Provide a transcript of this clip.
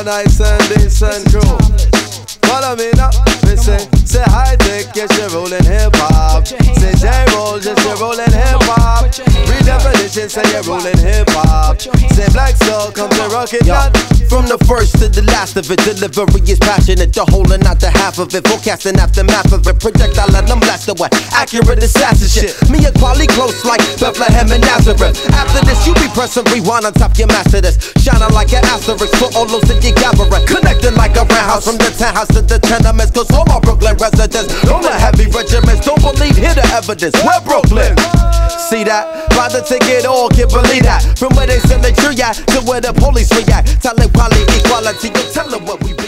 nice and decent crew. Follow me now, listen. Say high tech, yes you're rolling hip hop. Say J-roll, yes you're rolling hip hop. Redefinition, say you're rolling hip hop. Say black soul, come to rock it down. From the first to the last of it, delivery is passionate. The whole and not the half of it. Forecasting aftermath of it. Projectile and I'm blasted with accurate assassin shit. Me and quality close like Bethlehem and Nazareth. After this, you be pressing rewind on top your master this. Shining like an asterisk for all those that you gathering. Connecting like a roundhouse from the townhouse to the tenements. Cause all my Brooklyn residents on the heavy regiments. Don't believe, hear the evidence. We're Brooklyn. See that? Buy the ticket or can't believe that. From where they send the tree at to where the police react. Tell it quality, equality, you tell them what we be.